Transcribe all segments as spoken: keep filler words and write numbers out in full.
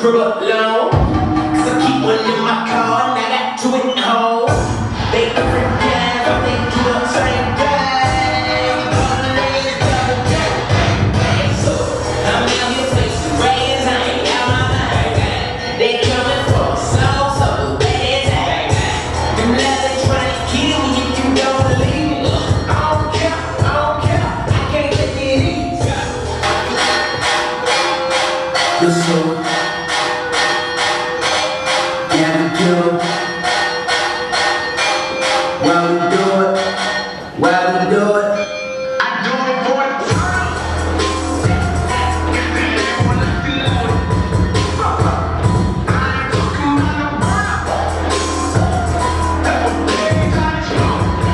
crib alone. Cause I keep one in my car and I got two at home. They different guys, but they do the same thing. Double A's, double J. So I'm out here facing rays, I ain't out my mind. They coming for a soul, so the way they tag. Them lads they trying to kill me if you don't believe me. I don't care, I don't care, I can't take it easy. You're so yeah, we do it. Why we do it? Why we do it? I do it for the time. If they ain't wanna feel it, I ain't talking about no burn. That's what they got you.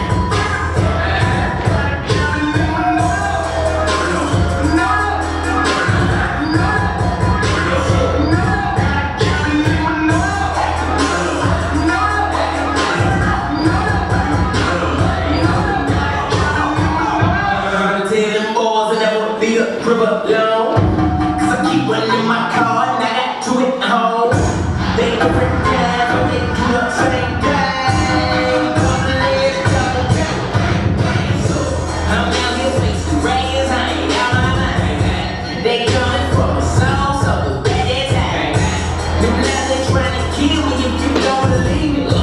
Gotta kill it in my love. No, no, no, no. Gotta kill it in my love. Crib alone. Cause I keep one in my car and I got two at home. They different guys, but they do the same thing. Double A's, double J. So I'm out here facing rays, I ain't out my mind. They coming for my soul, so the way they tag. Them lads they trying to kill me if you don't believe me.